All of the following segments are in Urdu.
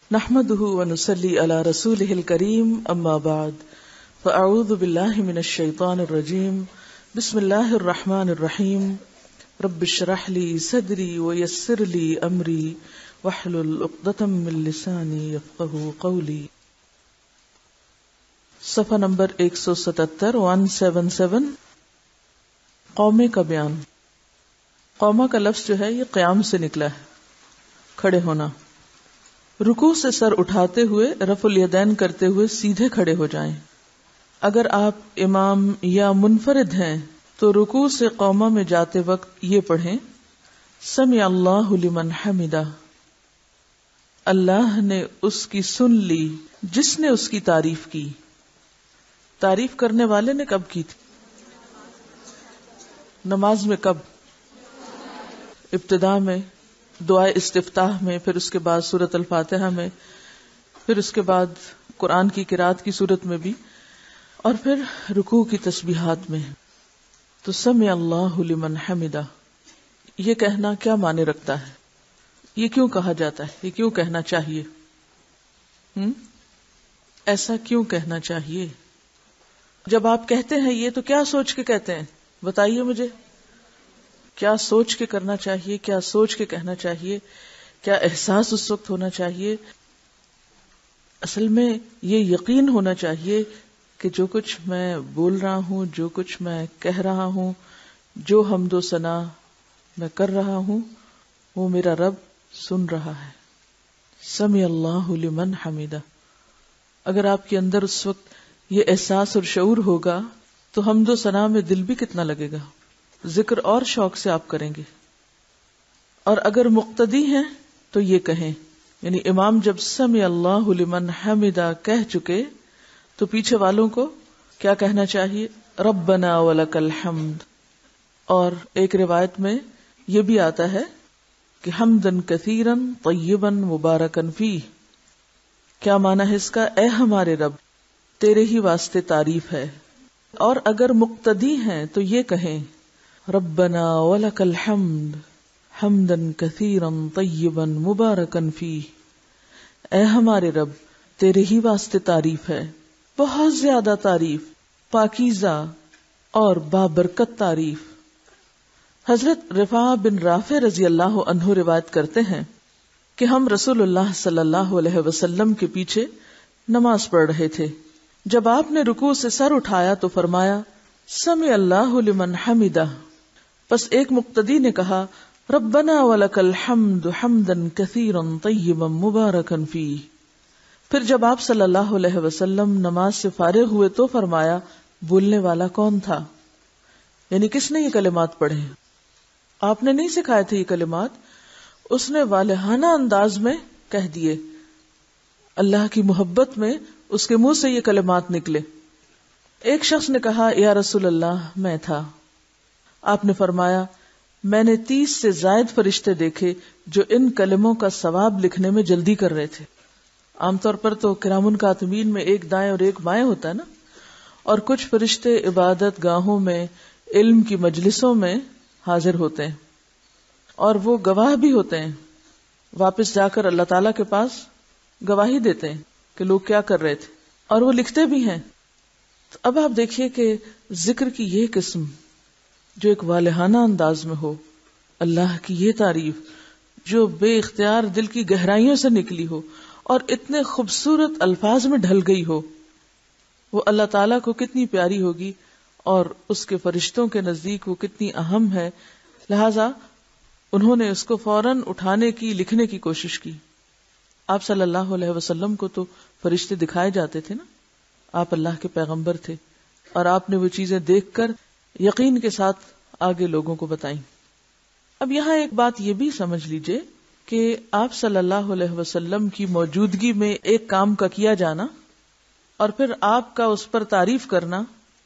نحمده ونصلي على رسوله الكريم اما بعد فاعوذ بالله من الشيطان الرجيم بسم الله الرحمن الرحيم رب اشرح لي صدري ويسر لي امري واحلل عقدة من لساني يفقهوا قولي. صفحہ نمبر 177 177 قومے کا بیان. قومہ کا لفظ جو ہے یہ قیام سے نکلا ہے، کھڑے ہونا. رکوع سے سر اٹھاتے ہوئے رفع الیدین کرتے ہوئے سیدھے کھڑے ہو جائیں. اگر آپ امام یا منفرد ہیں تو رکوع سے قومہ میں جاتے وقت یہ پڑھیں: سمع اللہ لمن حمدہ. اللہ نے اس کی سن لی جس نے اس کی تعریف کی. تعریف کرنے والے نے کب کی تھی؟ نماز میں کب؟ ابتدا میں، دعائے استفتاح میں، پھر اس کے بعد سورۃ الفاتحہ میں، پھر اس کے بعد قرآن کی قرات کی صورت میں بھی، اور پھر رکوع کی تسبیحات میں. تو سمع اللہ لمن حمدہ یہ کہنا کیا معنی رکھتا ہے؟ یہ کیوں کہا جاتا ہے؟ یہ کیوں کہنا چاہیے؟ ایسا کیوں کہنا چاہیے؟ جب آپ کہتے ہیں یہ تو کیا سوچ کے کہتے ہیں؟ بتائیے مجھے. کیا سوچ کے کرنا چاہیے؟ کیا سوچ کے کہنا چاہیے؟ کیا احساس اس وقت ہونا چاہیے؟ اصل میں یہ یقین ہونا چاہیے کہ جو کچھ میں بول رہا ہوں، جو کچھ میں کہہ رہا ہوں، جو حمد و ثنا میں کر رہا ہوں، وہ میرا رب سن رہا ہے. سمع اللہ لمن حمدہ. اگر آپ کے اندر اس وقت یہ احساس اور شعور ہوگا تو حمد و ثنا میں دل بھی کتنا لگے گا، ذکر اور شوق سے آپ کریں گے. اور اگر مقتدی ہیں تو یہ کہیں، یعنی امام جب سمع اللہ لمن حمدہ کہہ چکے تو پیچھے والوں کو کیا کہنا چاہیے؟ ربنا ولک الحمد. اور ایک روایت میں یہ بھی آتا ہے کہ حمدن کثیرن طیبن مبارکن فیہ. کیا معنی ہے اس کا؟ اے ہمارے رب، تیرے ہی واسطے تعریف ہے. اور اگر مقتدی ہیں تو یہ کہیں ربنا ولک الحمد حمدن کثیرا طیبا مبارکا فیہ. اے ہمارے رب، تیرے ہی واسطے تعریف ہے، بہت زیادہ تعریف، پاکیزہ اور بابرکت تعریف. حضرت رفاعہ بن رافع رضی اللہ عنہ روایت کرتے ہیں کہ ہم رسول اللہ صلی اللہ علیہ وسلم کے پیچھے نماز پڑھ رہے تھے. جب آپ نے رکوع سے سر اٹھایا تو فرمایا سمع اللہ لمن حمدہ. پس ایک مقتدی نے کہا ربنا ولک الحمد حمدا کثیرا طیبا مبارکا فیہ. پھر جب آپ صلی اللہ علیہ وسلم نماز سے فارغ ہوئے تو فرمایا بولنے والا کون تھا؟ یعنی کس نے یہ کلمات پڑھے؟ آپ نے نہیں سکھائے تھے یہ کلمات، اس نے والہانہ انداز میں کہہ دیے. اللہ کی محبت میں اس کے منہ سے یہ کلمات نکلے. ایک شخص نے کہا یا رسول اللہ، میں تھا. آپ نے فرمایا میں نے 30 سے زائد فرشتے دیکھے جو ان کلموں کا ثواب لکھنے میں جلدی کر رہے تھے. عام طور پر تو کرام کاتبین میں ایک دائیں اور ایک بائیں ہوتا ہے نا، اور کچھ فرشتے عبادت گاہوں میں، علم کی مجلسوں میں حاضر ہوتے ہیں اور وہ گواہ بھی ہوتے ہیں. واپس جا کر اللہ تعالیٰ کے پاس گواہی دیتے ہیں کہ لوگ کیا کر رہے تھے، اور وہ لکھتے بھی ہیں. تو اب آپ دیکھیے کہ ذکر کی یہ قسم جو ایک والہانہ انداز میں ہو، اللہ کی یہ تعریف جو بے اختیار دل کی گہرائیوں سے نکلی ہو اور اتنے خوبصورت الفاظ میں ڈھل گئی ہو، وہ اللہ تعالیٰ کو کتنی پیاری ہوگی اور اس کے فرشتوں کے نزدیک وہ کتنی اہم ہے. لہذا انہوں نے اس کو فوراً اٹھانے کی، لکھنے کی کوشش کی. آپ صلی اللہ علیہ وسلم کو تو فرشتے دکھائے جاتے تھے نا، آپ اللہ کے پیغمبر تھے اور آپ نے وہ چیزیں دیکھ کر یقین کے ساتھ آگے لوگوں کو بتائیں. اب یہاں ایک بات یہ بھی سمجھ لیجئے کہ آپ صلی اللہ علیہ وسلم کی موجودگی میں ایک کام کا کیا جانا اور پھر آپ کا اس پر تعریف کرنا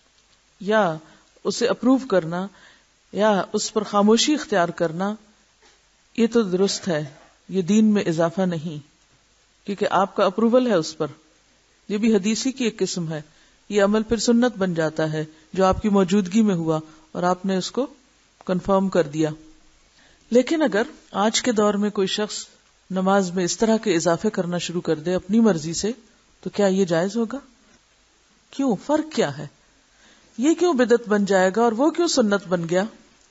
یا اسے اپروو کرنا یا اس پر خاموشی اختیار کرنا، یہ تو درست ہے، یہ دین میں اضافہ نہیں، کیونکہ آپ کا اپروول ہے اس پر. یہ بھی حدیثی کی ایک قسم ہے. یہ عمل پھر سنت بن جاتا ہے جو آپ کی موجودگی میں ہوا اور آپ نے اس کو کنفرم کر دیا. لیکن اگر آج کے دور میں کوئی شخص نماز میں اس طرح کے اضافے کرنا شروع کر دے اپنی مرضی سے، تو کیا یہ جائز ہوگا؟ کیوں؟ فرق کیا ہے؟ یہ کیوں بدعت بن جائے گا اور وہ کیوں سنت بن گیا؟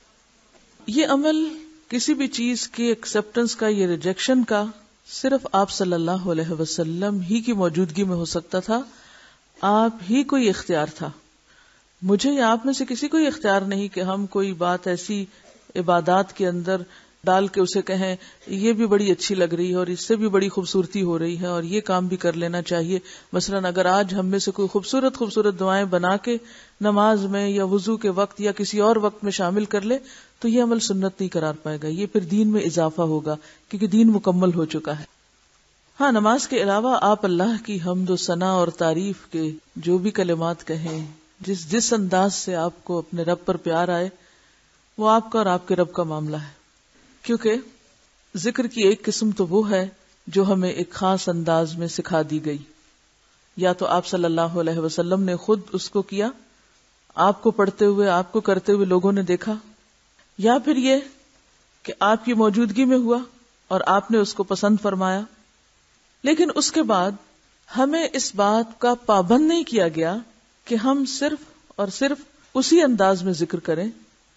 یہ عمل کسی بھی چیز کی ایکسپٹنس کا، یہ ریجیکشن کا، صرف آپ صلی اللہ علیہ وسلم ہی کی موجودگی میں ہو سکتا تھا. آپ ہی کو یہ اختیار تھا. مجھے یا آپ میں سے کسی کو یہ اختیار نہیں کہ ہم کوئی بات ایسی عبادات کے اندر ڈال کے اسے کہیں یہ بھی بڑی اچھی لگ رہی ہے اور اس سے بھی بڑی خوبصورتی ہو رہی ہے اور یہ کام بھی کر لینا چاہیے. مثلا اگر آج ہم میں سے کوئی خوبصورت دعائیں بنا کے نماز میں یا وضو کے وقت یا کسی اور وقت میں شامل کر لے تو یہ عمل سنت نہیں قرار پائے گا، یہ پھر دین میں اضافہ ہوگا کیونکہ دین مکمل ہو چکا ہے. ہاں، نماز کے علاوہ آپ اللہ کی حمد و ثنا اور تعریف کے جو بھی کلمات کہیں، جس انداز سے آپ کو اپنے رب پر پیار آئے، وہ آپ کا اور آپ کے رب کا معاملہ ہے. کیونکہ ذکر کی ایک قسم تو وہ ہے جو ہمیں ایک خاص انداز میں سکھا دی گئی، یا تو آپ صلی اللہ علیہ وسلم نے خود اس کو کیا، آپ کو پڑھتے ہوئے، آپ کو کرتے ہوئے لوگوں نے دیکھا، یا پھر یہ کہ آپ کی موجودگی میں ہوا اور آپ نے اس کو پسند فرمایا. لیکن اس کے بعد ہمیں اس بات کا پابند نہیں کیا گیا کہ ہم صرف اور صرف اسی انداز میں ذکر کریں.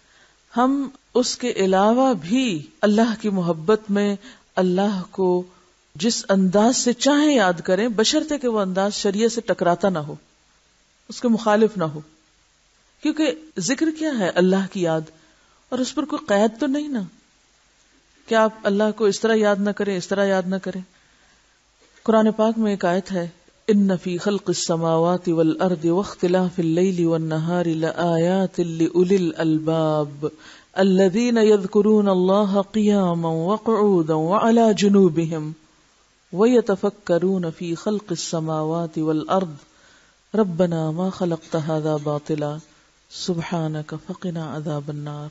ہم اس کے علاوہ بھی اللہ کی محبت میں اللہ کو جس انداز سے چاہیں یاد کریں، بشرطے کہ وہ انداز شریعت سے ٹکراتا نہ ہو، اس کے مخالف نہ ہو. کیونکہ ذکر کیا ہے؟ اللہ کی یاد، اور اس پر کوئی قید تو نہیں نا کہ آپ اللہ کو اس طرح یاد نہ کریں، اس طرح یاد نہ کریں. قرآن پاک میں ایک آیت ہے، ان فی خلق السماوات والارض واختلاف اللیل والنہار لآیات لأولی الالباب الذین یذکرون اللہ قیاما وقعودا وعلی جنوبہم ویتفکرون فی خلق السماوات والارض ربنا ما خلقت هذا باطلا سبحانک فقنا عذاب النار.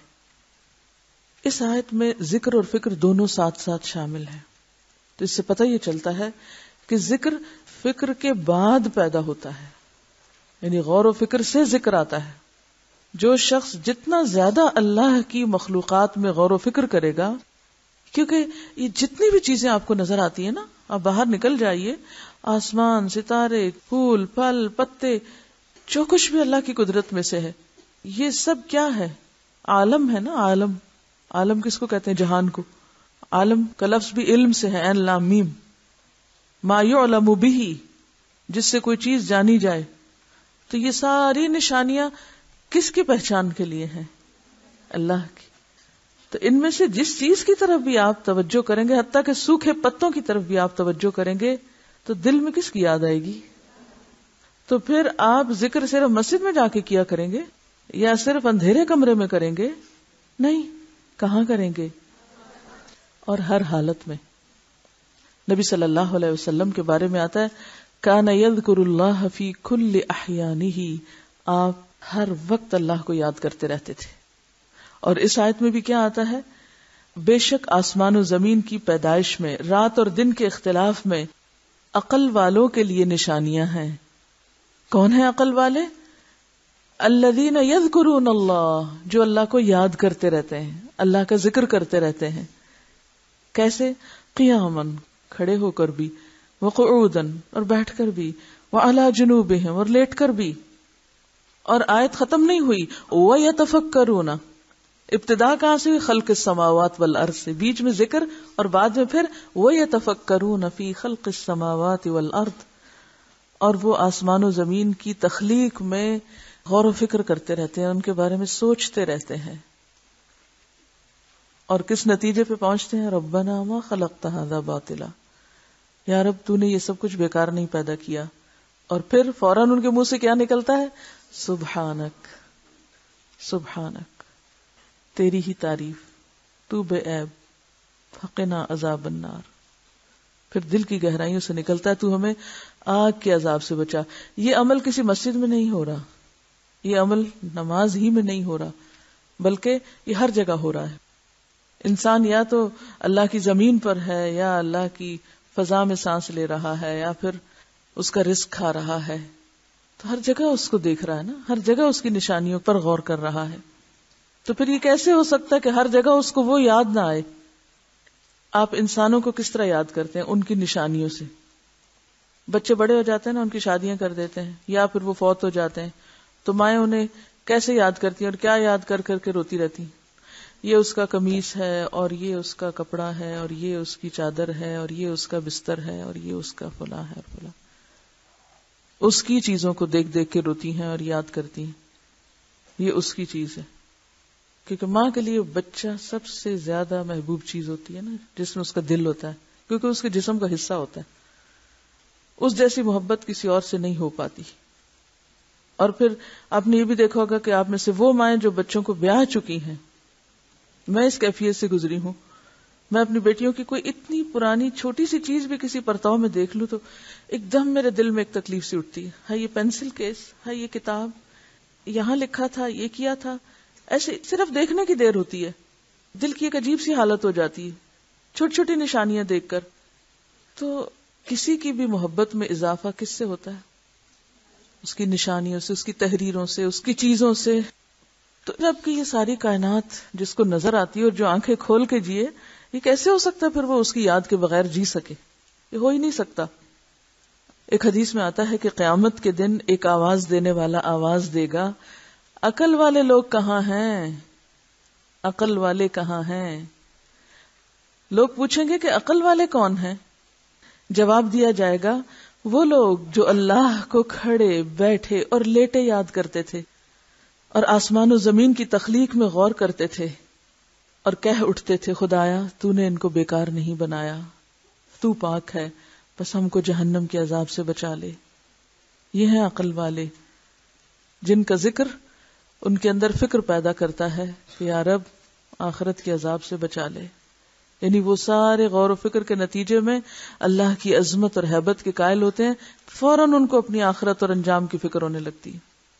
اس آیت میں ذکر اور فکر دونوں ساتھ ساتھ شامل ہیں. تو اس سے پتہ یہ چلتا ہے کہ ذکر فکر کے بعد پیدا ہوتا ہے، یعنی غور و فکر سے ذکر آتا ہے. جو شخص جتنا زیادہ اللہ کی مخلوقات میں غور و فکر کرے گا، کیونکہ یہ جتنی بھی چیزیں آپ کو نظر آتی ہیں نا، آپ باہر نکل جائیے، آسمان، ستارے، پھول، پھل، پتے، جو کچھ بھی اللہ کی قدرت میں سے ہے، یہ سب کیا ہے؟ عالم ہے نا. عالم کس کو کہتے ہیں؟ جہان کو. عالم کا لفظ بھی علم سے ہے، عین لام میم. ما یعلم بہ، جس سے کوئی چیز جانی جائے. تو یہ ساری نشانیاں کس کی پہچان کے لیے ہیں؟ اللہ کی. تو ان میں سے جس چیز کی طرف بھی آپ توجہ کریں گے، حتیٰ کہ سوکھے پتوں کی طرف بھی آپ توجہ کریں گے، تو دل میں کس کی یاد آئے گی؟ تو پھر آپ ذکر صرف مسجد میں جا کے کیا کریں گے یا صرف اندھیرے کمرے میں کریں گے؟ نہیں، کہاں کریں گے؟ اور ہر حالت میں. نبی صلی اللہ علیہ وسلم کے بارے میں آتا ہے، کان یذکر اللہ فی کل احیانہ، آپ ہر وقت اللہ کو یاد کرتے رہتے تھے. اور اس آیت میں بھی کیا آتا ہے؟ بے شک آسمان و زمین کی پیدائش میں، رات اور دن کے اختلاف میں عقل والوں کے لیے نشانیاں ہیں. کون ہیں عقل والے؟ الذین یذکرون اللہ، جو اللہ کو یاد کرتے رہتے ہیں، اللہ کا ذکر کرتے رہتے ہیں. کیسے؟ قیاماً، کھڑے ہو کر بھی، وقعوداً، اور بیٹھ کر بھی، وعلی جنوبہم، اور لیٹ کر بھی. اور آیت ختم نہیں ہوئی، ویتفکرون. ابتدا کہاں سے ہوئی؟ خلق السماوات والارض سے، بیچ میں ذکر اور بعد میں پھر ویتفکرون فی خلق السماوات والارض. اور وہ آسمان و زمین کی تخلیق میں غور و فکر کرتے رہتے ہیں، ان کے بارے میں سوچتے رہتے ہیں. اور کس نتیجے پہ پہنچتے ہیں؟ ربنا ما خلقت ھذا باطلا، یا رب تو نے یہ سب کچھ بیکار نہیں پیدا کیا. اور پھر فوراً ان کے منہ سے کیا نکلتا ہے؟ سبحانک، سبحانک، تیری ہی تعریف، تو بے عیب، فقنا عذاب النار. پھر دل کی گہرائیوں سے نکلتا ہے، تو ہمیں آگ کے عذاب سے بچا. یہ عمل کسی مسجد میں نہیں ہو رہا، یہ عمل نماز ہی میں نہیں ہو رہا، بلکہ یہ ہر جگہ ہو رہا ہے. انسان یا تو اللہ کی زمین پر ہے، یا اللہ کی فضا میں سانس لے رہا ہے، یا پھر اس کا رزق کھا رہا ہے. تو ہر جگہ اس کو دیکھ رہا ہے نا، ہر جگہ اس کی نشانیوں پر غور کر رہا ہے. تو پھر یہ کیسے ہو سکتا ہے کہ ہر جگہ اس کو وہ یاد نہ آئے؟ آپ انسانوں کو کس طرح یاد کرتے ہیں؟ ان کی نشانیوں سے. بچے بڑے ہو جاتے ہیں نا، ان کی شادیاں کر دیتے ہیں یا پھر وہ فوت ہو جاتے ہیں، تو مائیں انہیں کیسے یاد کرتی ہیں اور کیا یاد کر کر کے روتی رہتی ہیں؟ یہ اس کا قمیص ہے اور یہ اس کا کپڑا ہے اور یہ اس کی چادر ہے اور یہ اس کا بستر ہے اور یہ اس کا فلاں ہے اور فلاں. اس کی چیزوں کو دیکھ دیکھ کے روتی ہیں اور یاد کرتی ہیں یہ اس کی چیز ہے. کیونکہ ماں کے لیے بچہ سب سے زیادہ محبوب چیز ہوتی ہے نا، جس میں اس کا دل ہوتا ہے، کیونکہ اس کے جسم کا حصہ ہوتا ہے. اس جیسی محبت کسی اور سے نہیں ہو پاتی. اور پھر آپ نے یہ بھی دیکھا ہوگا کہ آپ میں سے وہ مائیں جو بچوں کو بیاہ چکی ہیں، میں اس کیفیت سے گزری ہوں. میں اپنی بیٹیوں کی کوئی اتنی پرانی چھوٹی سی چیز بھی کسی پرتاؤ میں دیکھ لوں تو ایک دم میرے دل میں ایک تکلیف سی اٹھتی ہے. ہاں یہ پینسل کیس، ہاں یہ کتاب، یہاں لکھا تھا، یہ کیا تھا. ایسے صرف دیکھنے کی دیر ہوتی ہے، دل کی ایک عجیب سی حالت ہو جاتی ہے چھوٹی چھوٹی نشانیاں دیکھ کر. تو کسی کی بھی محبت میں اضافہ کس سے ہوتا ہے؟ اس کی نشانیوں سے، اس کی تحریروں سے، اس کی چیزوں سے. تو جب کہ یہ ساری کائنات جس کو نظر آتی ہے اور جو آنکھیں کھول کے جیے، یہ کیسے ہو سکتا ہے پھر وہ اس کی یاد کے بغیر جی سکے؟ یہ ہو ہی نہیں سکتا. ایک حدیث میں آتا ہے کہ قیامت کے دن ایک آواز دینے والا آواز دے گا، عقل والے لوگ کہاں ہیں؟ عقل والے کہاں ہیں؟ لوگ پوچھیں گے کہ عقل والے کون ہیں؟ جواب دیا جائے گا، وہ لوگ جو اللہ کو کھڑے، بیٹھے اور لیٹے یاد کرتے تھے اور آسمان و زمین کی تخلیق میں غور کرتے تھے اور کہہ اٹھتے تھے، خدایا تو نے ان کو بیکار نہیں بنایا، تو پاک ہے، بس ہم کو جہنم کے عذاب سے بچا لے. یہ ہیں عقل والے، جن کا ذکر ان کے اندر فکر پیدا کرتا ہے کہ یا رب آخرت کے عذاب سے بچا لے. یعنی وہ سارے غور و فکر کے نتیجے میں اللہ کی عظمت اور ہیبت کے قائل ہوتے ہیں، فوراً ان کو اپنی آخرت اور انجام کی فکر ہونے لگتی ہے.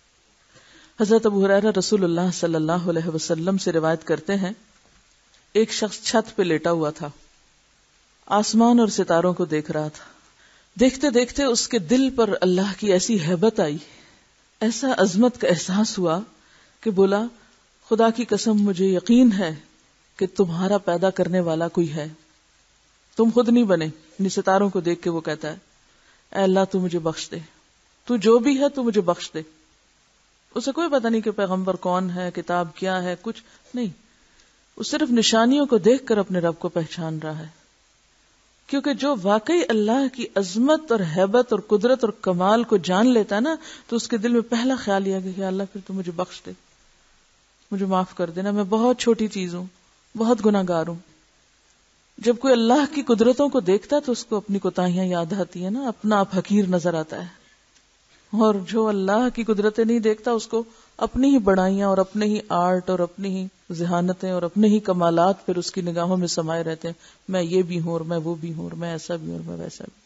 حضرت ابو ہریرہ رسول اللہ صلی اللہ علیہ وسلم سے روایت کرتے ہیں، ایک شخص چھت پہ لیٹا ہوا تھا، آسمان اور ستاروں کو دیکھ رہا تھا. دیکھتے دیکھتے اس کے دل پر اللہ کی ایسی ہیبت آئی، ایسا عظمت کا احساس ہوا کہ بولا، خدا کی قسم مجھے یقین ہے کہ تمہارا پیدا کرنے والا کوئی ہے، تم خود نہیں بنے. ان ستاروں کو دیکھ کے وہ کہتا ہے، اے اللہ تو مجھے بخش دے، تو جو بھی ہے تو مجھے بخش دے. اسے کوئی پتہ نہیں کہ پیغمبر کون ہے، کتاب کیا ہے، کچھ نہیں. وہ صرف نشانیوں کو دیکھ کر اپنے رب کو پہچان رہا ہے. کیونکہ جو واقعی اللہ کی عظمت اور ہیبت اور قدرت اور کمال کو جان لیتا ہے نا، تو اس کے دل میں پہلا خیال یہ ہے کہ اللہ پھر تو مجھے بخش دے، مجھے معاف کر دینا، میں بہت چھوٹی چیز ہوں، بہت گناہ گار ہوں. جب کوئی اللہ کی قدرتوں کو دیکھتا ہے تو اس کو اپنی کوتاہیاں یاد آتی ہیں نا، اپنا آپ حقیر نظر آتا ہے. اور جو اللہ کی قدرتیں نہیں دیکھتا اس کو اپنی ہی بڑائیاں اور اپنے ہی آرٹ اور اپنی ہی ذہانتیں اور اپنے ہی کمالات پھر اس کی نگاہوں میں سمائے رہتے ہیں، میں یہ بھی ہوں اور میں وہ بھی ہوں اور میں ایسا بھی ہوں اور میں ویسا بھی.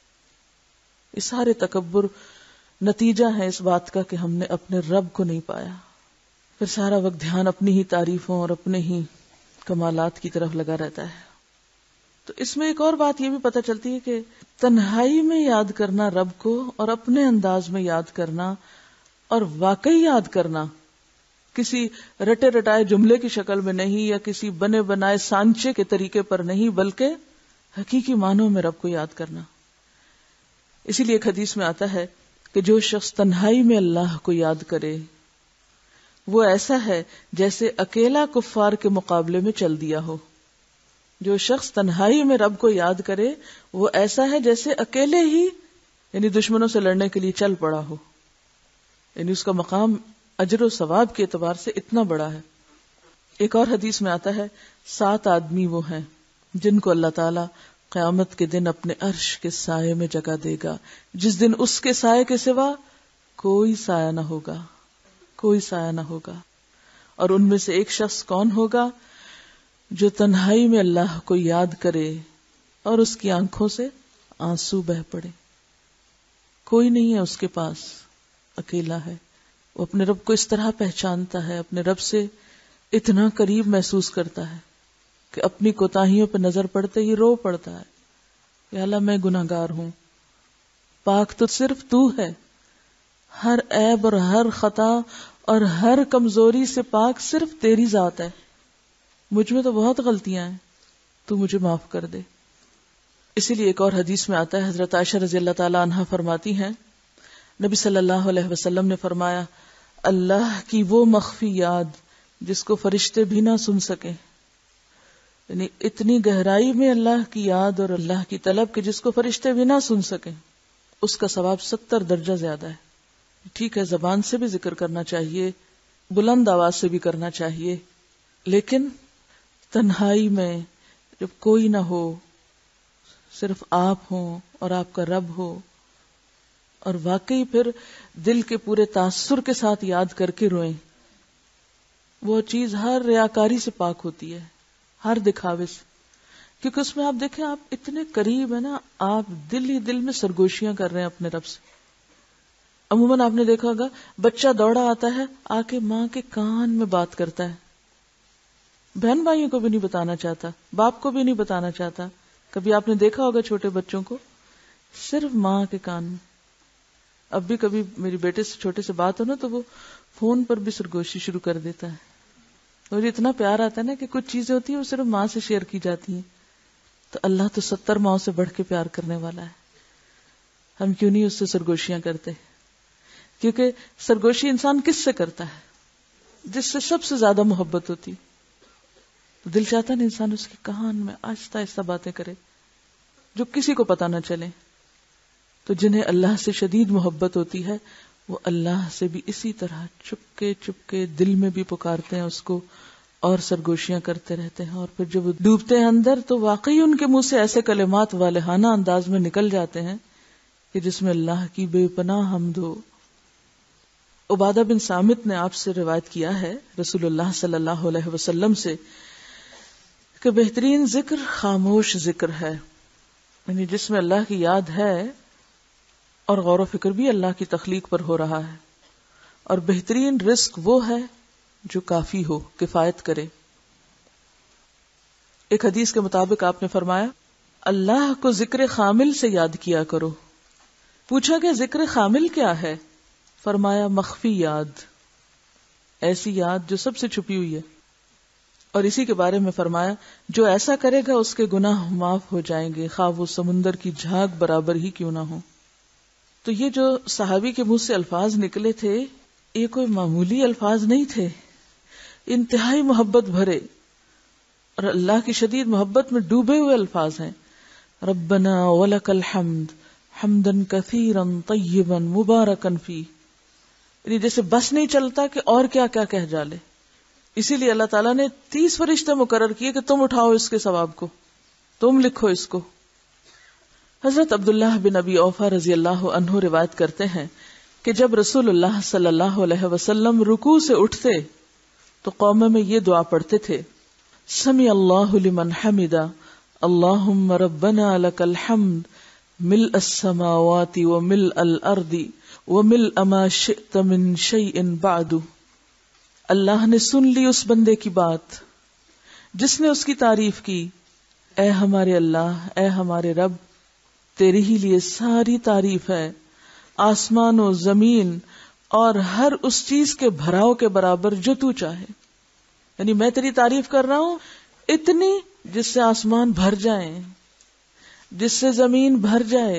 یہ سارے تکبر نتیجہ ہے اس بات کا کہ ہم نے اپنے رب کو نہیں پایا. پھر سارا وقت دھیان اپنی ہی تعریفوں اور اپنے ہی کمالات کی طرف لگا رہتا ہے. تو اس میں ایک اور بات یہ بھی پتہ چلتی ہے کہ تنہائی میں یاد کرنا رب کو اور اپنے انداز میں یاد کرنا اور واقعی یاد کرنا، کسی رٹے رٹائے جملے کی شکل میں نہیں یا کسی بنے بنائے سانچے کے طریقے پر نہیں، بلکہ حقیقی معنوں میں رب کو یاد کرنا. اسی لیے ایک حدیث میں آتا ہے کہ جو شخص تنہائی میں اللہ کو یاد کرے وہ ایسا ہے جیسے اکیلا کفار کے مقابلے میں چل دیا ہو. جو شخص تنہائی میں رب کو یاد کرے وہ ایسا ہے جیسے اکیلے ہی یعنی دشمنوں سے لڑنے کے لیے چل پڑا ہو. یعنی اس کا مقام اجر و ثواب کے اعتبار سے اتنا بڑا ہے. ایک اور حدیث میں آتا ہے 7 آدمی وہ ہیں جن کو اللہ تعالی قیامت کے دن اپنے عرش کے سائے میں جگہ دے گا، جس دن اس کے سائے کے سوا کوئی سایہ نہ ہوگا، کوئی سایہ نہ ہوگا. اور ان میں سے ایک شخص کون ہوگا؟ جو تنہائی میں اللہ کو یاد کرے اور اس کی آنکھوں سے آنسو بہ پڑے. کوئی نہیں ہے اس کے پاس، اکیلا ہے. وہ اپنے رب کو اس طرح پہچانتا ہے، اپنے رب سے اتنا قریب محسوس کرتا ہے کہ اپنی کوتاہیوں پہ نظر پڑتے ہی رو پڑتا ہے کہ اللہ میں گناہگار ہوں، پاک تو صرف تو ہے، ہر عیب اور ہر خطا اور ہر کمزوری سے پاک صرف تیری ذات ہے، مجھ میں تو بہت غلطیاں ہیں. تو مجھے معاف کر دے. اسی لیے ایک اور حدیث میں آتا ہے، حضرت عائشہ رضی اللہ تعالی عنہا فرماتی ہیں، نبی صلی اللہ علیہ وسلم نے فرمایا، اللہ کی وہ مخفی یاد جس کو فرشتے بھی نہ سن سکیں، یعنی اتنی گہرائی میں اللہ کی یاد اور اللہ کی طلب کہ جس کو فرشتے بھی نہ سن سکیں، اس کا ثواب 70 درجہ زیادہ ہے. ٹھیک ہے، زبان سے بھی ذکر کرنا چاہیے، بلند آواز سے بھی کرنا چاہیے، لیکن تنہائی میں جب کوئی نہ ہو، صرف آپ ہوں اور آپ کا رب ہو، اور واقعی پھر دل کے پورے تاثر کے ساتھ یاد کر کے روئیں، وہ چیز ہر ریاکاری سے پاک ہوتی ہے، ہر دکھاوے سے. کیونکہ اس میں آپ دیکھیں، آپ اتنے قریب ہیں نا، آپ دل ہی دل میں سرگوشیاں کر رہے ہیں اپنے رب سے. عموماً آپ نے دیکھا ہوگا بچہ دوڑا آتا ہے، آ کے ماں کے کان میں بات کرتا ہے، بہن بھائیوں کو بھی نہیں بتانا چاہتا، باپ کو بھی نہیں بتانا چاہتا. کبھی آپ نے دیکھا ہوگا چھوٹے بچوں کو صرف ماں کے کان میں. اب بھی کبھی میری بیٹے سے چھوٹے سے بات ہو نا تو وہ فون پر بھی سرگوشی شروع کر دیتا ہے. مجھے اتنا پیار آتا ہے نا کہ کچھ چیزیں ہوتی ہیں وہ صرف ماں سے شیئر کی جاتی ہیں. تو اللہ تو 70 ماؤں سے بڑھ کے پیار کرنے والا ہے، ہم کیوں نہیں اس سے سرگوشیاں کرتے؟ کیونکہ سرگوشی انسان کس سے کرتا ہے؟ جس سے سب سے زیادہ محبت ہوتی. دل چاہتا ہے انسان اس کے کان میں آہستہ آہستہ باتیں کرے جو کسی کو پتہ نہ چلے. تو جنہیں اللہ سے شدید محبت ہوتی ہے وہ اللہ سے بھی اسی طرح چپکے چپکے دل میں بھی پکارتے ہیں اس کو اور سرگوشیاں کرتے رہتے ہیں. اور پھر جب وہ ڈوبتے ہیں اندر تو واقعی ان کے منہ سے ایسے کلمات والہانہ انداز میں نکل جاتے ہیں کہ جس میں اللہ کی بے پناہ حمد ہو. عبادہ بن صامت نے آپ سے روایت کیا ہے رسول اللہ صلی اللہ علیہ وسلم سے کہ بہترین ذکر خاموش ذکر ہے، یعنی جس میں اللہ کی یاد ہے اور غور و فکر بھی اللہ کی تخلیق پر ہو رہا ہے. اور بہترین رزق وہ ہے جو کافی ہو، کفایت کرے. ایک حدیث کے مطابق آپ نے فرمایا، اللہ کو ذکر خامل سے یاد کیا کرو. پوچھا کہ ذکر خامل کیا ہے؟ فرمایا مخفی یاد، ایسی یاد جو سب سے چھپی ہوئی ہے. اور اسی کے بارے میں فرمایا جو ایسا کرے گا اس کے گناہ معاف ہو جائیں گے، خواہ وہ سمندر کی جھاگ برابر ہی کیوں نہ ہو. تو یہ جو صحابی کے منہ سے الفاظ نکلے تھے یہ کوئی معمولی الفاظ نہیں تھے، انتہائی محبت بھرے اور اللہ کی شدید محبت میں ڈوبے ہوئے الفاظ ہیں. ربنا ولک الحمد حمدا کثیرا طیبا مبارکا فیہ، یعنی جیسے بس نہیں چلتا کہ اور کیا کیا کہہ جالے. اسی لیے اللہ تعالیٰ نے 30 فرشتے مقرر کیے کہ تم اٹھاؤ اس کے ثواب کو، تم لکھو اس کو. حضرت عبداللہ بن ابی اوفا رضی اللہ عنہ روایت کرتے ہیں کہ جب رسول اللہ صلی اللہ علیہ وسلم رکوع سے اٹھتے تو قوم میں یہ دعا پڑھتے تھے، سمع اللہ لمن حمدا اللہم ربنا لک الحمد ملء السماوات وملء الارض وملء ما شئت من شیء بعد. اللہ نے سن لی اس بندے کی بات جس نے اس کی تعریف کی. اے ہمارے اللہ، اے ہمارے رب، تیرے ہی لیے ساری تعریف ہے، آسمان و زمین اور ہر اس چیز کے بھراؤ کے برابر جو تو چاہے. یعنی میں تیری تعریف کر رہا ہوں اتنی جس سے آسمان بھر جائیں، جس سے زمین بھر جائے،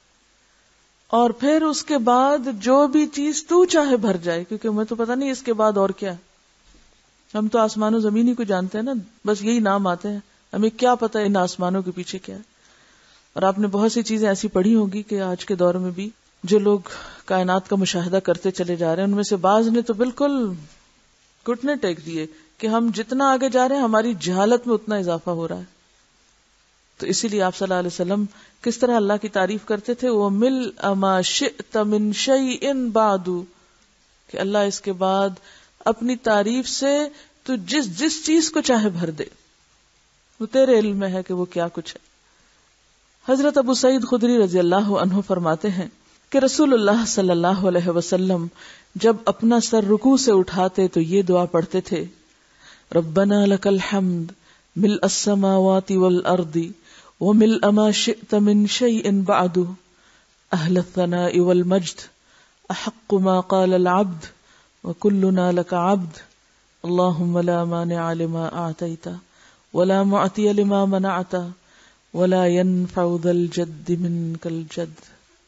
اور پھر اس کے بعد جو بھی چیز تو چاہے بھر جائے، کیونکہ میں تو پتہ نہیں اس کے بعد اور کیا. ہم تو آسمان و زمین ہی کو جانتے ہیں نا، بس یہی نام آتے ہیں، ہمیں کیا پتہ ان آسمانوں کے پیچھے کیا ہے. اور آپ نے بہت سی چیزیں ایسی پڑھی ہوگی کہ آج کے دور میں بھی جو لوگ کائنات کا مشاہدہ کرتے چلے جا رہے ہیں ان میں سے بعض نے تو بالکل گھٹنے ٹیک دیے کہ ہم جتنا آگے جا رہے ہیں ہماری جہالت میں اتنا اضافہ ہو رہا ہے. تو اسی لیے آپ صلی اللہ علیہ وسلم کس طرح اللہ کی تعریف کرتے تھے، وَمِلْءَ مَا شِئْتَ مِنْ شَيْءٍ بَعْدُ، کہ اللہ اس کے بعد اپنی تعریف سے تو جس چیز کو چاہے بھر دے، وہ تیرے علم میں ہے کہ وہ کیا کچھ ہے. حضرت ابو سعید خدری رضی اللہ عنہ فرماتے ہیں کہ رسول اللہ صلی اللہ علیہ وسلم جب اپنا سر رکوع سے اٹھاتے تو یہ دعا پڑھتے تھے، ربنا لک الحمد ملء السماوات والارض وملء ما شئت من شيء بعد اهل الثناء والمجد احق ما قال العبد وكلنا لك عبد اللهم لا مانع لما اعطيت ولا معطی لما منعت ولا ينفع ذا الجد منك الجد۔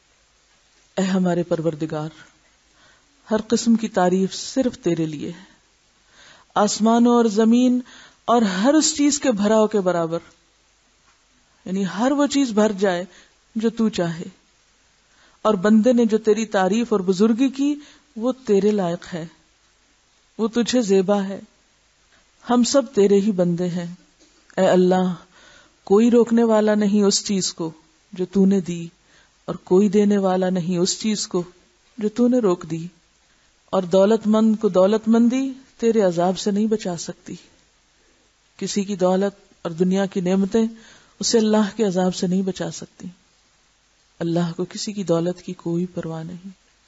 اے ہمارے پروردگار، ہر قسم کی تعریف صرف تیرے لیے ہے، آسمانوں اور زمین اور ہر اس چیز کے بھراؤ کے برابر، یعنی ہر وہ چیز بھر جائے جو تو چاہے، اور بندے نے جو تیری تعریف اور بزرگی کی وہ تیرے لائق ہے، وہ تجھے زیبا ہے، ہم سب تیرے ہی بندے ہیں۔ اے اللہ، کوئی روکنے والا نہیں اس چیز کو جو تو نے دی، اور کوئی دینے والا نہیں اس چیز کو جو تو نے روک دی، اور دولت مند کو دولت مندی تیرے عذاب سے نہیں بچا سکتی۔ کسی کی دولت اور دنیا کی نعمتیں اسے اللہ کے عذاب سے نہیں بچا سکتی۔ اللہ کو کسی کی دولت کی کوئی پرواہ نہیں۔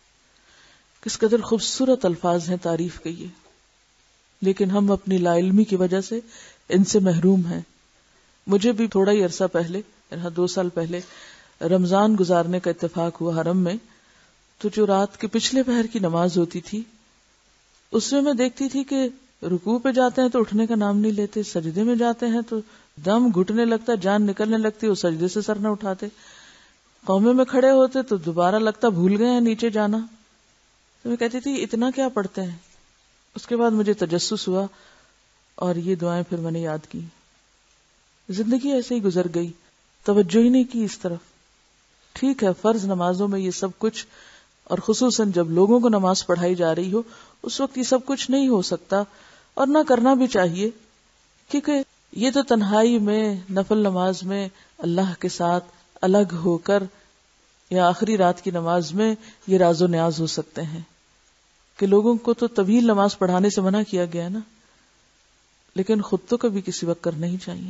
کس قدر خوبصورت الفاظ ہیں تعریف کے یہ، لیکن ہم اپنی لا علمی کی وجہ سے ان سے محروم ہیں۔ مجھے بھی تھوڑا ہی عرصہ پہلے، 2 سال پہلے، رمضان گزارنے کا اتفاق ہوا حرم میں، تو جو رات کے پچھلے پہر کی نماز ہوتی تھی اس میں دیکھتی تھی کہ رکوع پہ جاتے ہیں تو اٹھنے کا نام نہیں لیتے، سجدے میں جاتے ہیں تو دم گھٹنے لگتا، جان نکلنے لگتی، وہ سجدے سے سر نہ اٹھاتے، قومے میں کھڑے ہوتے تو دوبارہ لگتا بھول گئے ہیں نیچے جانا۔ تو میں کہتی تھی اتنا کیا پڑھتے ہیں؟ اس کے بعد مجھے تجسس ہوا اور یہ دعائیں پھر میں نے یاد کی۔ زندگی ایسے ہی گزر گئی، توجہ ہی نہیں کی اس طرف۔ ٹھیک ہے، فرض نمازوں میں یہ سب کچھ، اور خصوصاً جب لوگوں کو نماز پڑھائی جا رہی ہو اس وقت یہ سب کچھ نہیں ہو سکتا، اور نہ کرنا بھی چاہیے، کیونکہ یہ تو تنہائی میں نفل نماز میں اللہ کے ساتھ الگ ہو کر یا آخری رات کی نماز میں یہ راز و نیاز ہو سکتے ہیں، کہ لوگوں کو تو طویل نماز پڑھانے سے منع کیا گیا نا، لیکن خود تو کبھی کسی وقت کرنا ہی چاہیے۔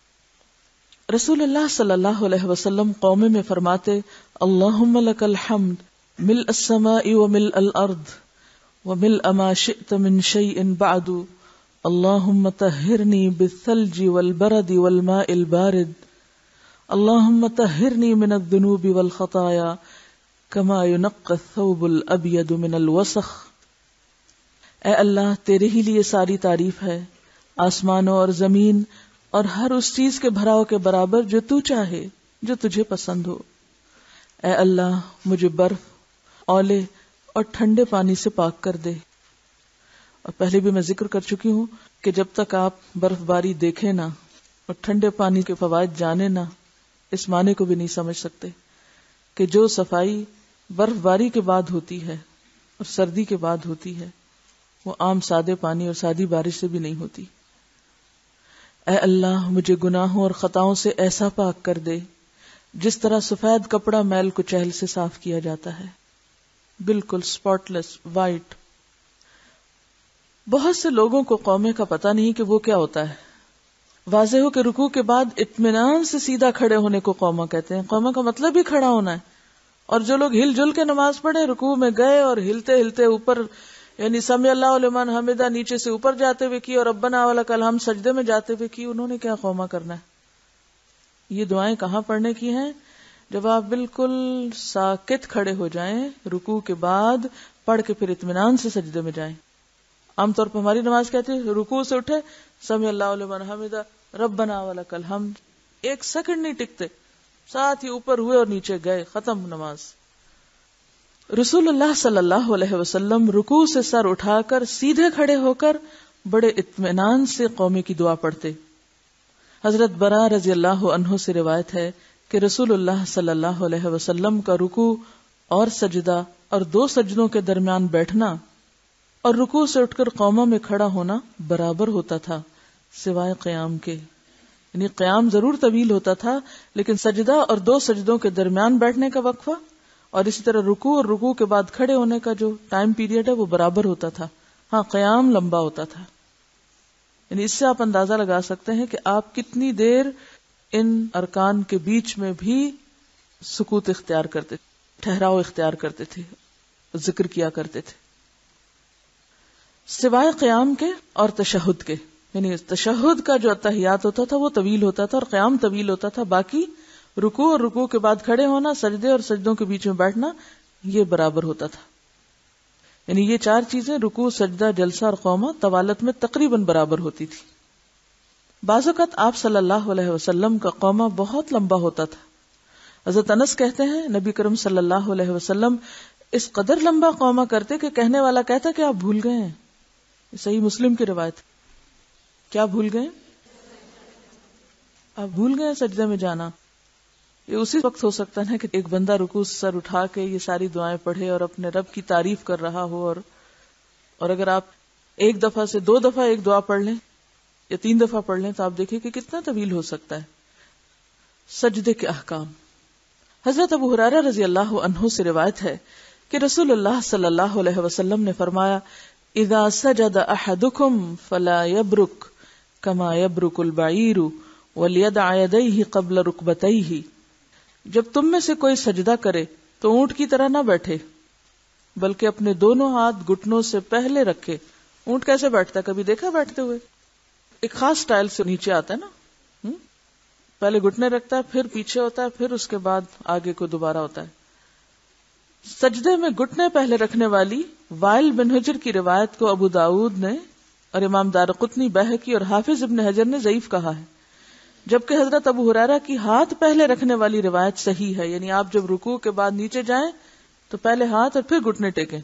رسول اللہ صلی اللہ علیہ وسلم قومے میں فرماتے، اللہم لک الحمد ملء السماء وملء الارض وملء ما شئت من شیء بعد، اللہم طہرنی بالثلج والبرد والماء البارد، اللہم طہرنی من الذنوب والخطایا کما ينقى الثوب الابيض من الوسخ۔ اے اللہ، تیرے ہی لیے ساری تعریف ہے، آسمانوں اور زمین اور ہر اس چیز کے بھراؤ کے برابر جو تو چاہے، جو تجھے پسند ہو۔ اے اللہ، مجھے برف، اولے اور ٹھنڈے پانی سے پاک کر دے۔ اور پہلے بھی میں ذکر کر چکی ہوں کہ جب تک آپ برف باری دیکھیں نہ اور ٹھنڈے پانی کے فوائد جانے نہ، اس معنی کو بھی نہیں سمجھ سکتے کہ جو صفائی برف باری کے بعد ہوتی ہے اور سردی کے بعد ہوتی ہے وہ عام سادے پانی اور سادی بارش سے بھی نہیں ہوتی۔ اے اللہ، مجھے گناہوں اور خطاؤں سے ایسا پاک کر دے جس طرح سفید کپڑا میل کچیل سے صاف کیا جاتا ہے، بالکل سپاٹلیس وائٹ۔ بہت سے لوگوں کو قومے کا پتہ نہیں کہ وہ کیا ہوتا ہے۔ واضح ہو کہ رکوع کے بعد اطمینان سے سیدھا کھڑے ہونے کو قومہ کہتے ہیں۔ قومہ کا مطلب ہی کھڑا ہونا ہے، اور جو لوگ ہل جل کے نماز پڑھے، رکوع میں گئے اور ہلتے ہلتے اوپر، یعنی سمع اللہ لمن حمدہ نیچے سے اوپر جاتے ہوئے کی اور ربنا ولک الحمد سجدے میں جاتے ہوئے کی، انہوں نے کیا قومہ کرنا ہے؟ یہ دعائیں کہاں پڑھنے کی ہیں؟ جب آپ بالکل ساکت کھڑے ہو جائیں، رکوع کے بعد پڑھ کے پھر اطمینان سے سجدے میں جائیں۔ عام طور پر ہماری نماز کہتی ہے رکوع سے اٹھے، سمع اللہ لمن حمدہ ربنا ولک الحمد، 1 سیکنڈ نہیں ٹکتے، ساتھ ہی اوپر ہوئے اور نیچے گئے، ختم نماز۔ رسول اللہ صلی اللہ علیہ وسلم رکوع سے سر اٹھا کر سیدھے کھڑے ہو کر بڑے اطمینان سے قومی کی دعا پڑھتے۔ حضرت برا رضی اللہ عنہ سے روایت ہے کہ رسول اللہ صلی اللہ علیہ وسلم کا رکوع اور سجدہ اور 2 سجدوں کے درمیان بیٹھنا اور رکوع سے اٹھ کر قومہ میں کھڑا ہونا برابر ہوتا تھا سوائے قیام کے، یعنی قیام ضرور طویل ہوتا تھا لیکن سجدہ اور 2 سجدوں کے درمیان بیٹھنے کا وقفہ اور اسی طرح رکوع اور رکوع کے بعد کھڑے ہونے کا جو ٹائم پیریڈ ہے وہ برابر ہوتا تھا۔ ہاں، قیام لمبا ہوتا تھا، یعنی اس سے آپ اندازہ لگا سکتے ہیں کہ آپ کتنی دیر ان ارکان کے بیچ میں بھی سکوت اختیار کرتے، ٹھہراؤ اختیار کرتے تھے، ذکر کیا کرتے تھے، سوائے قیام کے اور تشہد کے۔ یعنی تشہد کا جو اتحیات ہوتا تھا وہ طویل ہوتا تھا اور قیام طویل ہوتا تھا، باقی رکوع اور رکوع کے بعد کھڑے ہونا، سجدے اور سجدوں کے بیچ میں بیٹھنا، یہ برابر ہوتا تھا۔ یعنی یہ 4 چیزیں، رکوع، سجدہ، جلسہ اور قومہ، طوالت میں تقریباً برابر ہوتی تھی۔ بعض اوقات آپ صلی اللہ علیہ وسلم کا قومہ بہت لمبا ہوتا تھا. حضرت انس کہتے ہیں نبی کرم صلی اللہ علیہ وسلم اس قدر لمبا قومہ کرتے کہ کہنے والا کہتا کہ آپ بھول گئے ہیں. صحیح مسلم کی روایت. کیا بھول گئے؟ آپ بھول گئے سجدے میں جانا. یہ اسی وقت ہو سکتا ہے کہ ایک بندہ رکوع سے سر اٹھا کے یہ ساری دعائیں پڑھے اور اپنے رب کی تعریف کر رہا ہو, اور اگر آپ ایک دفعہ سے 2 دفعہ ایک دعا پڑھ لیں یا 3 دفعہ پڑھ لیں تو آپ دیکھیں کہ کتنا طویل ہو سکتا ہے. سجدے کے احکام. حضرت ابو ہریرہ رضی اللہ عنہ سے روایت ہے کہ رسول اللہ صلی اللہ علیہ وسلم نے فرمایا اذا سجد احدکم فلا یبرک کما یبرک البعیر ولیدع یدیہ قبل رکبتیہ. جب تم میں سے کوئی سجدہ کرے تو اونٹ کی طرح نہ بیٹھے بلکہ اپنے دونوں ہاتھ گھٹنوں سے پہلے رکھے. اونٹ کیسے بیٹھتا ہے؟ کبھی دیکھا بیٹھتے ہوئے؟ ایک خاص سٹائل سے نیچے آتا ہے نا, پہلے گھٹنے رکھتا ہے, پھر پیچھے ہوتا ہے, پھر اس کے بعد آگے کو دوبارہ ہوتا ہے. سجدے میں گھٹنے پہلے رکھنے والی وائل بن حجر کی روایت کو ابو داؤد نے اور امام دارقطنی بہقی اور حافظ ابن حجر نے ضعیف کہا ہے, جبکہ حضرت ابو ہریرہ کی ہاتھ پہلے رکھنے والی روایت صحیح ہے. یعنی آپ جب رکوع کے بعد نیچے جائیں تو پہلے ہاتھ اور پھر گھٹنے ٹیکیں.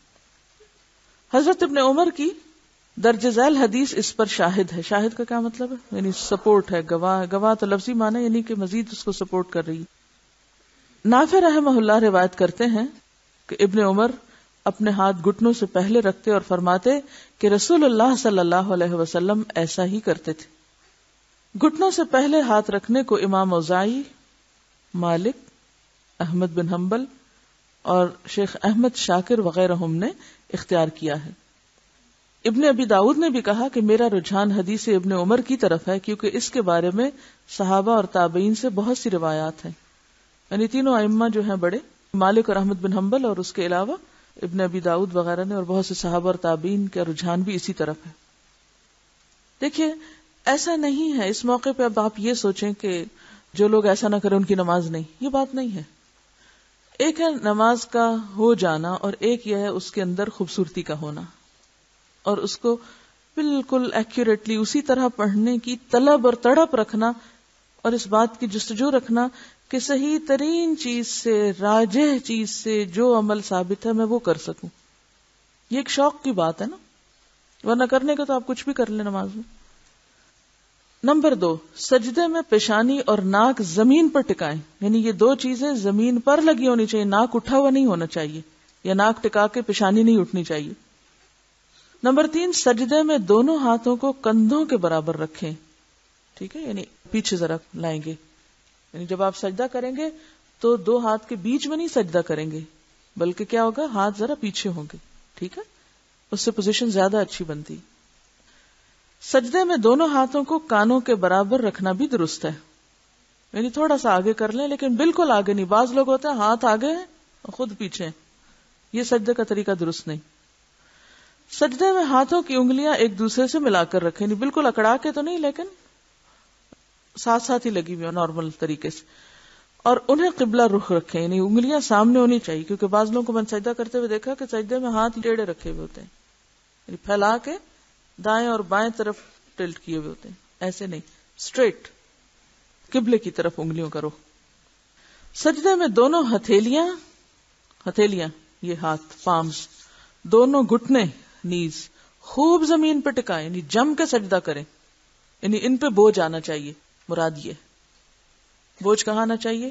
حضرت ابن عمر کی درج ذیل حدیث اس پر شاہد ہے. شاہد کا کیا مطلب ہے؟ یعنی سپورٹ ہے, گواہ. گواہ تو لفظی معنی یعنی کہ مزید اس کو سپورٹ کر رہی. نافع رحمہ اللہ روایت کرتے ہیں کہ ابن عمر اپنے ہاتھ گھٹنوں سے پہلے رکھتے اور فرماتے کہ رسول اللہ صلی اللہ علیہ وسلم ایسا ہی کرتے تھے. گھٹنوں سے پہلے ہاتھ رکھنے کو امام اوزاعی, مالک, احمد بن حنبل اور شیخ احمد شاکر وغیرہ نے اختیار کیا ہے. ابن ابی داؤد نے بھی کہا کہ میرا رجحان حدیث ابن عمر کی طرف ہے کیونکہ اس کے بارے میں صحابہ اور تابعین سے بہت سی روایات ہیں. یعنی تینوں ائمہ جو ہیں بڑے, مالک اور احمد بن حنبل اور اس کے علاوہ ابن ابی داؤد وغیرہ نے, اور بہت سے صحابہ اور تابعین کا رجحان بھی اسی طرف ہے. دیکھیے ایسا نہیں ہے اس موقع پہ اب آپ یہ سوچیں کہ جو لوگ ایسا نہ کریں ان کی نماز نہیں. یہ بات نہیں ہے. ایک ہے نماز کا ہو جانا اور ایک یہ ہے اس کے اندر خوبصورتی کا ہونا اور اس کو بالکل ایکوریٹلی اسی طرح پڑھنے کی طلب اور تڑپ رکھنا اور اس بات کی جستجو رکھنا کہ صحیح ترین چیز سے, راجح چیز سے جو عمل ثابت ہے میں وہ کر سکوں. یہ ایک شوق کی بات ہے نا, ورنہ کرنے کا تو آپ کچھ بھی کر لیں نماز میں. نمبر 2, سجدے میں پیشانی اور ناک زمین پر ٹکائیں. یعنی یہ 2 چیزیں زمین پر لگی ہونی چاہیے, ناک اٹھا ہوا نہیں ہونا چاہیے یا ناک ٹکا کے پیشانی نہیں اٹھنی چاہیے. نمبر 3, سجدے میں دونوں ہاتھوں کو کندھوں کے برابر رکھیں. ٹھیک ہے, یعنی پیچھے ذرا لائیں گے. یعنی جب آپ سجدہ کریں گے تو 2 ہاتھ کے بیچ میں نہیں سجدہ کریں گے بلکہ کیا ہوگا, ہاتھ ذرا پیچھے ہوں گے. ٹھیک ہے, اس سے پوزیشن زیادہ اچھی بنتی. سجدے میں دونوں ہاتھوں کو کانوں کے برابر رکھنا بھی درست ہے. یعنی تھوڑا سا آگے کر لیں لیکن بالکل آگے نہیں. بعض لوگ ہوتے ہیں ہاتھ آگے ہیں اور خود پیچھے ہیں, یہ سجدے کا طریقہ درست نہیں. سجدے میں ہاتھوں کی انگلیاں ایک دوسرے سے ملا کر رکھیں. یعنی بالکل اکڑا کے تو نہیں لیکن ساتھ ساتھ ہی لگی ہوئی ہو نارمل طریقے سے, اور انہیں قبلہ رخ رکھیں. یعنی انگلیاں سامنے ہونی چاہیے کیونکہ بعض لوگوں کو میں سجدہ کرتے ہوئے دیکھا کہ سجدے میں ہاتھ ٹیڑھے رکھے ہوئے ہوتے ہیں, یعنی پھیلا کے دائیں اور بائیں طرف ٹلٹ کیے ہوئے ہوتے ہیں. ایسے نہیں, اسٹریٹ قبلے کی طرف انگلیوں کا رخ. سجدے میں دونوں ہتھیلیاں یہ ہاتھ پامز, دونوں گھٹنے نیز خوب زمین پہ ٹکائیں. یعنی جم کے سجدہ کریں. یعنی ان پہ بوجھ آنا چاہیے. مراد یہ بوجھ کہاں آنا چاہیے؟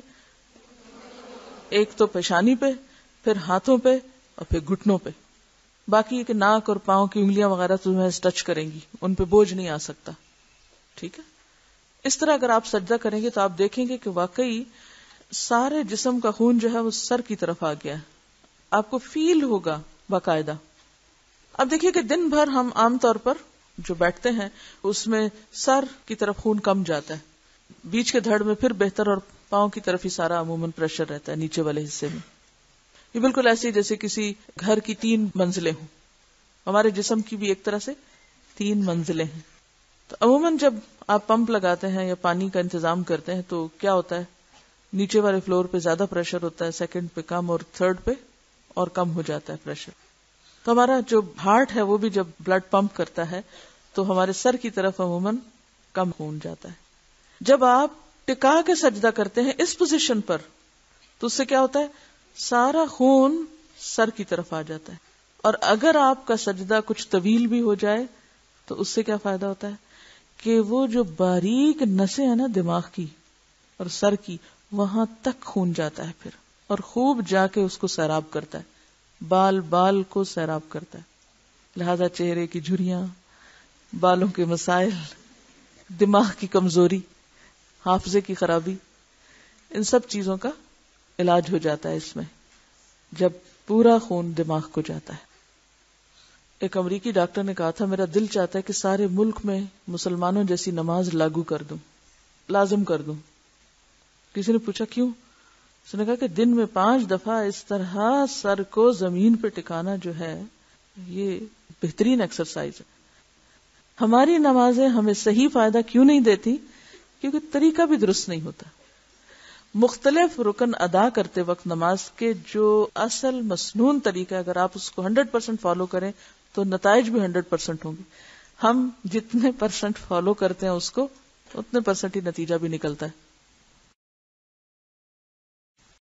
ایک تو پیشانی پہ, پھر ہاتھوں پہ اور پھر گھٹنوں پہ. باقی کہ ناک اور پاؤں کی انگلیاں وغیرہ تو تمہیں ٹچ کریں گی, ان پہ بوجھ نہیں آ سکتا. ٹھیک ہے, اس طرح اگر آپ سجدہ کریں گے تو آپ دیکھیں گے کہ واقعی سارے جسم کا خون جو ہے وہ سر کی طرف آ گیا ہے. آپ کو فیل ہوگا باقاعدہ. اب دیکھیے کہ دن بھر ہم عام طور پر جو بیٹھتے ہیں اس میں سر کی طرف خون کم جاتا ہے, بیچ کے دھڑ میں پھر بہتر, اور پاؤں کی طرف ہی سارا عموماً پریشر رہتا ہے نیچے والے حصے میں. یہ بالکل ایسے جیسے کسی گھر کی 3 منزلیں ہوں. ہمارے جسم کی بھی ایک طرح سے 3 منزلیں ہیں. تو عموماً جب آپ پمپ لگاتے ہیں یا پانی کا انتظام کرتے ہیں تو کیا ہوتا ہے, نیچے والے فلور پہ زیادہ پریشر ہوتا ہے, سیکنڈ پہ کم, اور تھرڈ پہ اور کم ہو جاتا ہے پریشر. تو ہمارا جو ہارٹ ہے وہ بھی جب بلڈ پمپ کرتا ہے تو ہمارے سر کی طرف عموماً کم خون جاتا ہے۔ جب آپ ٹکا کے سجدہ کرتے ہیں اس پوزیشن پر تو اس سے کیا ہوتا ہے؟ سارا خون سر کی طرف آ جاتا ہے، اور اگر آپ کا سجدہ کچھ طویل بھی ہو جائے تو اس سے کیا فائدہ ہوتا ہے کہ وہ جو باریک نسیں ہیں نا دماغ کی اور سر کی، وہاں تک خون جاتا ہے پھر، اور خوب جا کے اس کو سیراب کرتا ہے، بال کو سیراب کرتا ہے۔ لہذا چہرے کی جھریاں، بالوں کے مسائل، دماغ کی کمزوری، حافظے کی خرابی، ان سب چیزوں کا علاج ہو جاتا ہے اس میں، جب پورا خون دماغ کو جاتا ہے۔ ایک امریکی ڈاکٹر نے کہا تھا میرا دل چاہتا ہے کہ سارے ملک میں مسلمانوں جیسی نماز لاگو کر دوں، لازم کر دوں۔ کسی نے پوچھا کیوں؟ اس نے کہا کہ دن میں 5 دفعہ اس طرح سر کو زمین پہ ٹکانا جو ہے یہ بہترین ایکسرسائز ہے۔ ہماری نمازیں ہمیں صحیح فائدہ کیوں نہیں دیتی؟ کیونکہ طریقہ بھی درست نہیں ہوتا۔ مختلف رکن ادا کرتے وقت نماز کے جو اصل مسنون طریقہ ہے، اگر آپ اس کو 100% فالو کریں تو نتائج بھی 100% ہوں گے۔ ہم جتنے % فالو کرتے ہیں اس کو اتنے % ہی نتیجہ بھی نکلتا ہے۔